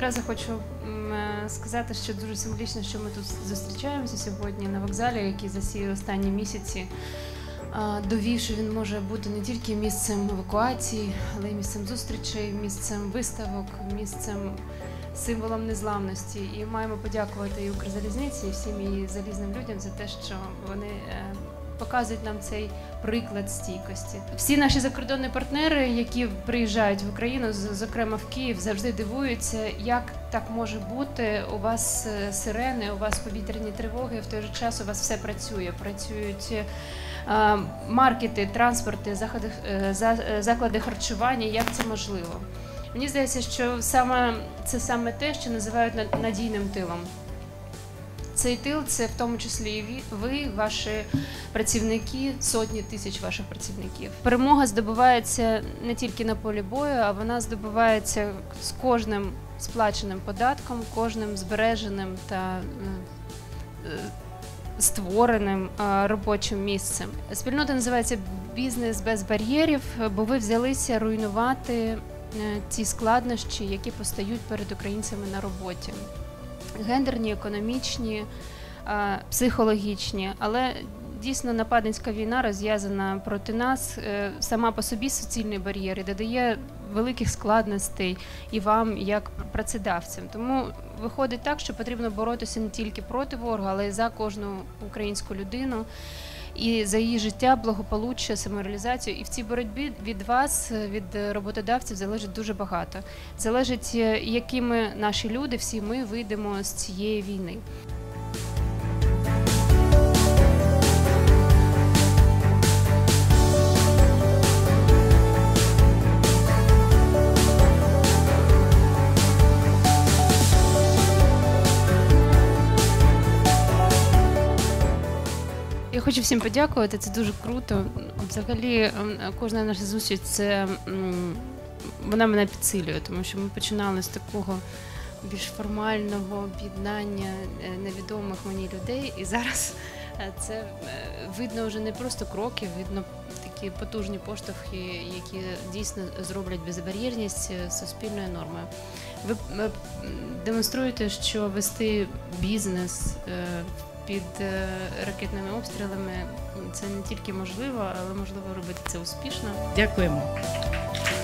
одразу хочу сказати, що дуже символічно, що ми тут зустрічаємося сьогодні на вокзалі, який засіяв останні місяці, довів, що він може бути не тільки місцем евакуації, але й місцем зустрічей, місцем виставок, місцем символом незламності. І маємо подякувати і Укрзалізниці, і всім її залізним людям за те, що вони показують нам цей приклад стійкості. Всі наші закордонні партнери, які приїжджають в Україну, зокрема в Київ, завжди дивуються, як так може бути, у вас сирени, у вас повітряні тривоги, в той же час у вас все працює. Працюють маркети, транспорти, заклади харчування, як це можливо. Мені здається, що це саме те, що називають надійним тилом. Цей тил – це в тому числі і ви, ваші працівники, сотні тисяч ваших працівників. Перемога здобувається не тільки на полі бою, а вона здобувається з кожним сплаченим податком, кожним збереженим та створеним робочим місцем. Спільнота називається «Бізнес без бар'єрів», бо ви взялися руйнувати ті складнощі, які постають перед українцями на роботі. Гендерні, економічні, психологічні, але дійсно нападницька війна розв'язана проти нас сама по собі суцільний бар'єр і додає великих складностей і вам, як працедавцям. Тому виходить так, що потрібно боротися не тільки проти ворога, але й за кожну українську людину, і за її життя, благополуччя, самореалізацію. І в цій боротьбі від вас, від роботодавців, залежить дуже багато. Залежить, якими наші люди, всі ми, вийдемо з цієї війни. Я хочу всім подякувати, це дуже круто. Взагалі, кожна наша зустріч, вона мене підсилює, тому що ми починали з такого більш формального об'єднання невідомих мені людей, і зараз це видно вже не просто кроки, видно такі потужні поштовхи, які дійсно зроблять безбар'єрність суспільною нормою. Ви демонструєте, що вести бізнес під ракетними обстрілами – це не тільки можливо, але можливо робити це успішно. Дякуємо.